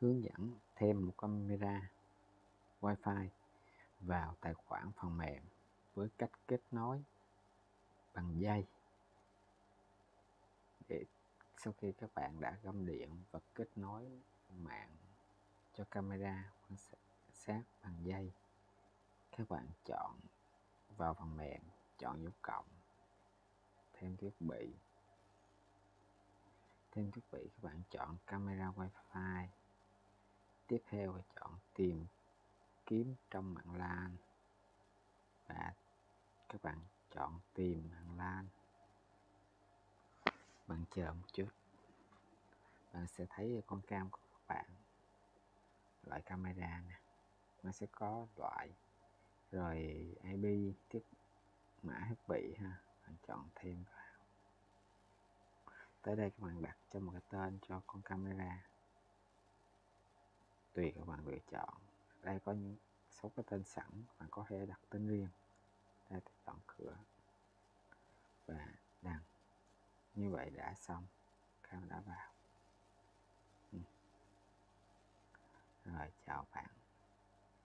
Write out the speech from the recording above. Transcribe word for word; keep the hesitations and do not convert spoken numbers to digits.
hướng dẫn thêm một camera Wi-Fi vào tài khoản phần mềm với cách kết nối bằng dây. Để sau khi các bạn đã gom điện và kết nối mạng cho camera quan sát bằng dây, các bạn chọn vào phần mềm, chọn dấu cộng, thêm thiết bị. Thêm thiết bị các bạn chọn camera Wi-Fi. Tiếp theo chọn tìm kiếm trong mạng LAN và các bạn chọn tìm mạng LAN. Bạn chờ một chút, bạn sẽ thấy con cam của các bạn, loại camera nè, nó sẽ có loại rồi i pê, thiết mã thiết bị ha. Bạn chọn thêm vào. Tới đây các bạn đặt cho một cái tên cho con camera, tùy các bạn lựa chọn. Đây có những số cái tên sẵn, bạn có thể đặt tên riêng. Đây thì chọn cửa và đăng. Như vậy đã xong, cam đã vào. Ừ. Rồi chào bạn.